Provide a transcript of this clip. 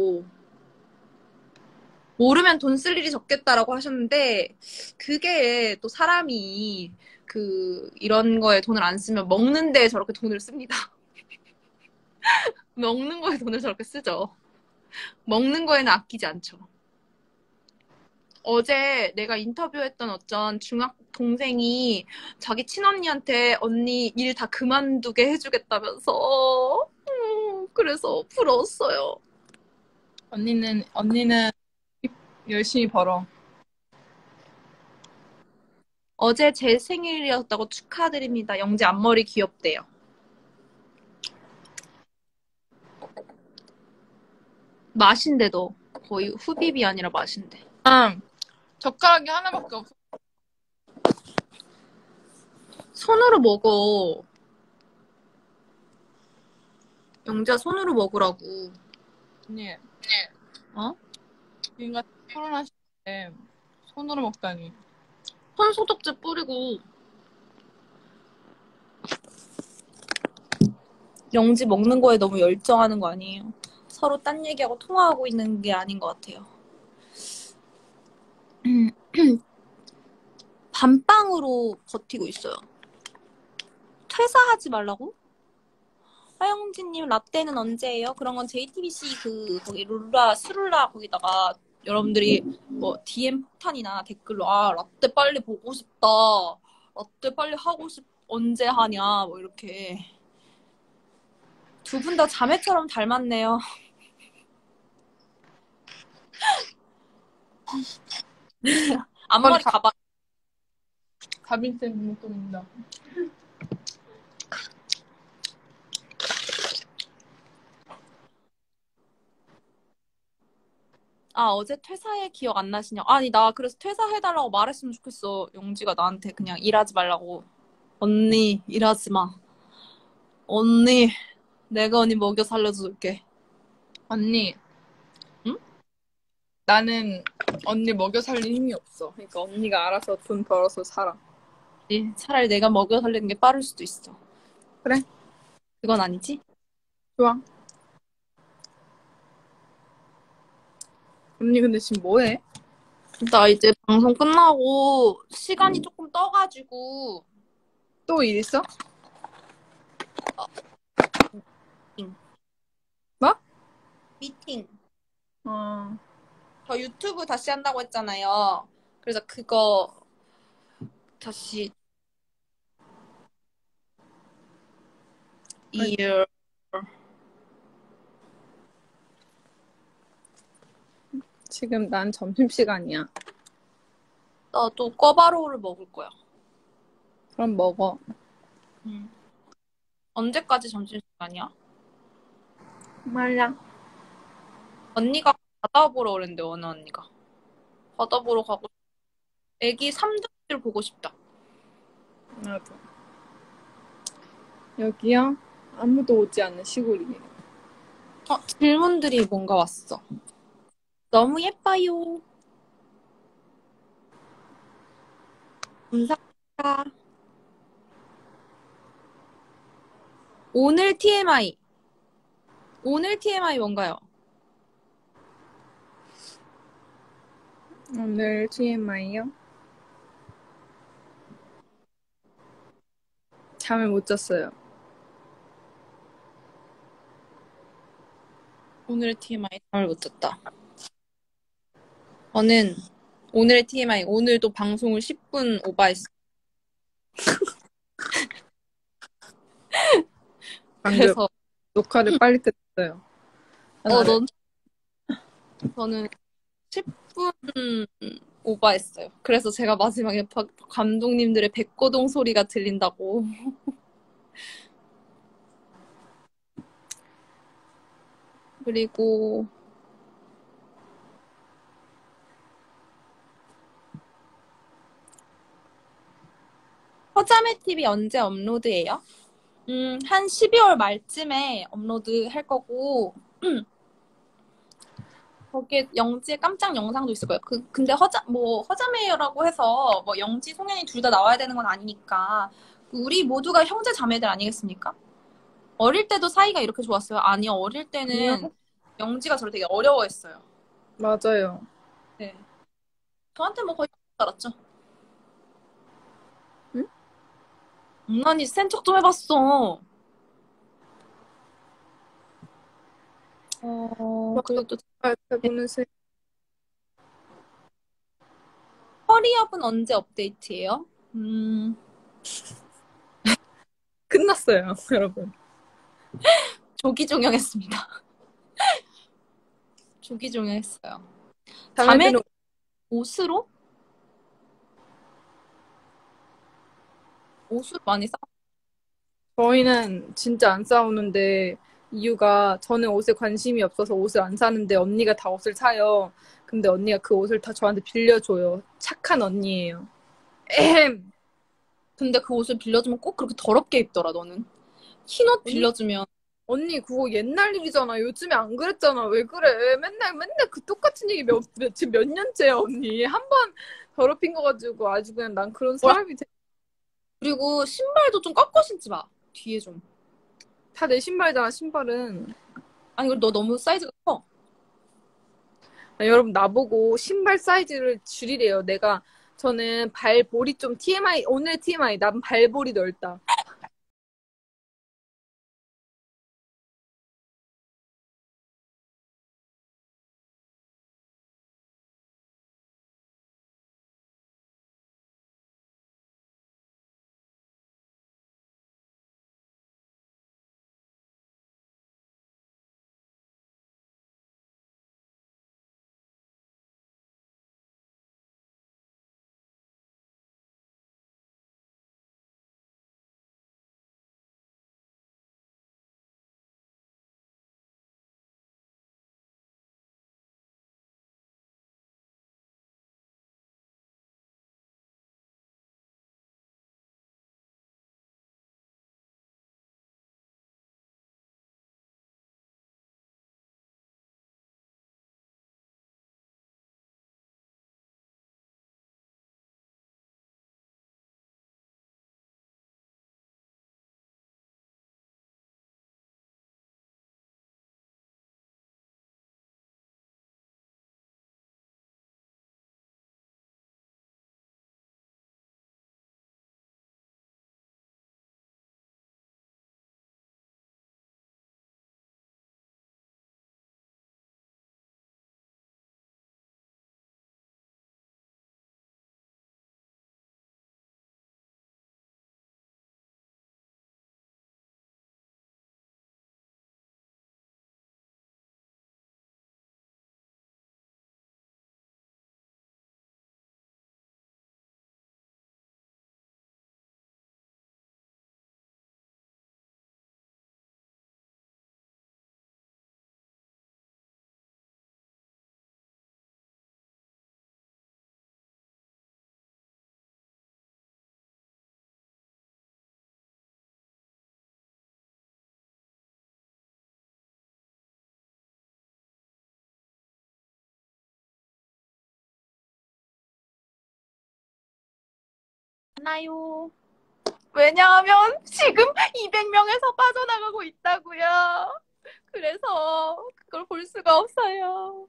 있다고. 모르면 돈 쓸 일이 적겠다라고 하셨는데, 그게 또 사람이 이런 거에 돈을 안 쓰면 먹는 데에 저렇게 돈을 씁니다. 먹는 거에 돈을 저렇게 쓰죠. 먹는 거에는 아끼지 않죠. 어제 내가 인터뷰했던 어쩐 중학 동생이 자기 친언니한테 언니 일 다 그만두게 해주겠다면서, 그래서 부러웠어요. 언니는 열심히 벌어. 어제 제 생일이었다고 축하드립니다. 영지 앞머리 귀엽대요. 맛인데도 거의 후비비 아니라 맛인데. 젓가락이 하나밖에 없어. 손으로 먹어. 영지야 손으로 먹으라고. 언니, 어? 인가 코로나 시대 손으로 먹다니. 손 소독제 뿌리고. 영지 먹는 거에 너무 열정하는 거 아니에요? 서로 딴 얘기하고 통화하고 있는 게 아닌 것 같아요. 밤빵으로 버티고 있어요. 퇴사하지 말라고? 화영진님 라떼는 언제예요? 그런 건 JTBC 거기 스룰라 거기다가 여러분들이 뭐 DM 폭탄이나 댓글로 라떼 빨리 보고 싶다. 라떼 빨리 하고 언제 하냐 뭐 이렇게. 두 분 다 자매처럼 닮았네요. 앞머리 가봐. 가빈쌤 목소리입니다. 어제 퇴사해 기억 안 나시냐? 아니 나 그래서 퇴사해달라고 말했으면 좋겠어. 영지가 나한테 그냥 일하지 말라고. 언니 일하지 마. 언니 내가 언니 먹여 살려줄게. 언니, 응? 나는 언니 먹여 살릴 힘이 없어. 그러니까 언니가 알아서 돈 벌어서 살아. 차라리 내가 먹여 살리는 게 빠를 수도 있어. 그래? 그건 아니지? 좋아. 언니 근데 지금 뭐해? 나 이제 방송 끝나고 시간이 조금 떠가지고 또 일 있어? 미팅. 뭐? 미팅. 어. 저 유튜브 다시 한다고 했잖아요. 그래서 그거 다시 일 지금 난 점심시간이야. 나도 꿔바로우를 먹을 거야. 그럼 먹어. 언제까지 점심시간이야? 말랑. 언니가 바다 보러 오랜대, 어느 언니가. 바다 보러 가고 애기 삼둥이를 보고 싶다. 나도. 여기요? 아무도 오지 않는 시골이에요. 질문들이 뭔가 왔어. 너무 예뻐요. 감사합니다. 오늘 TMI. 오늘 TMI 뭔가요? 오늘 TMI요? 잠을 못 잤어요. 오늘의 TMI 잠을 못 잤다. 저는 오늘의 TMI 오늘도 방송을 10분 오버했어. 그래서 녹화를 빨리 끝냈어요. 저는 10분 오버했어요. 그래서 제가 마지막에 감독님들의 백고동 소리가 들린다고. 그리고 허자매 TV 언제 업로드해요? 한 12월 말쯤에 업로드 할 거고 거기에 영지의 깜짝 영상도 있을 거예요. 근데 허자매라고 해서 뭐 영지, 송현이 둘 다 나와야 되는 건 아니니까 우리 모두가 형제 자매들 아니겠습니까? 어릴 때도 사이가 이렇게 좋았어요. 아니요, 어릴 때는 영지가 저를 되게 어려워했어요. 맞아요. 네. 저한테 뭐 거의 알았죠. 응? 장난이 센 척 좀 해봤어. 맞아. 그리고 또 잘 보는 새. 허리업은 언제 업데이트예요? 끝났어요, 여러분. 조기 종영했습니다. 조기 종영했어요. 자매는 자매들은 옷으로? 옷으로 많이 싸. 저희는 진짜 안 싸우는데 이유가 저는 옷에 관심이 없어서 옷을 안 사는데 언니가 다 옷을 사요. 근데 언니가 그 옷을 다 저한테 빌려줘요. 착한 언니예요. 에헴. 근데 그 옷을 빌려주면 꼭 그렇게 더럽게 입더라, 너는. 흰 옷 언니, 빌려주면. 언니 그거 옛날 일이잖아. 요즘에 안 그랬잖아. 왜 그래? 맨날 그 똑같은 얘기 지금 몇 년째야, 언니. 한 번 더럽힌 거 가지고 아주 그냥 난 그런 뭐라- 사람이 그리고 신발도 좀 꺾어 신지 마. 뒤에 좀. 다 내 신발이잖아, 신발은. 아니, 그리고 너 너무 사이즈가 커. 아, 여러분 나보고 신발 사이즈를 줄이래요. 저는 발볼이 좀 TMI, 오늘 TMI, 난 발볼이 넓다. 하나요? 왜냐하면 지금 200명에서 빠져나가고 있다고요. 그래서 그걸 볼 수가 없어요.